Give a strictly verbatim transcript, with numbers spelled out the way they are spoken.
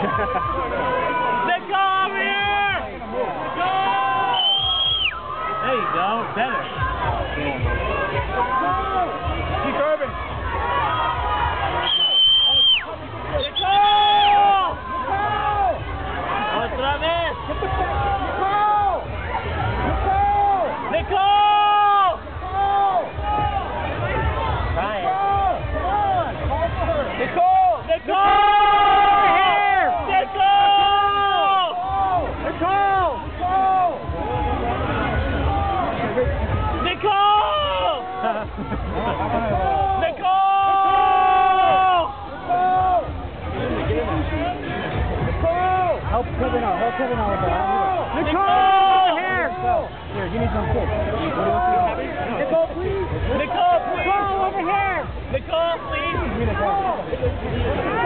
Nicole, over here! Go! There you go, better. Keep curving. Nicole! Otra vez! Nicole! Nicole! Try it. Nicole! Nicole! Help Kevin out, help Kevin out with that. Nicole! Here! Here, give me some kids. Nicole, please! Nicole, please! Nicole, over here! Nicole, please! Nicole!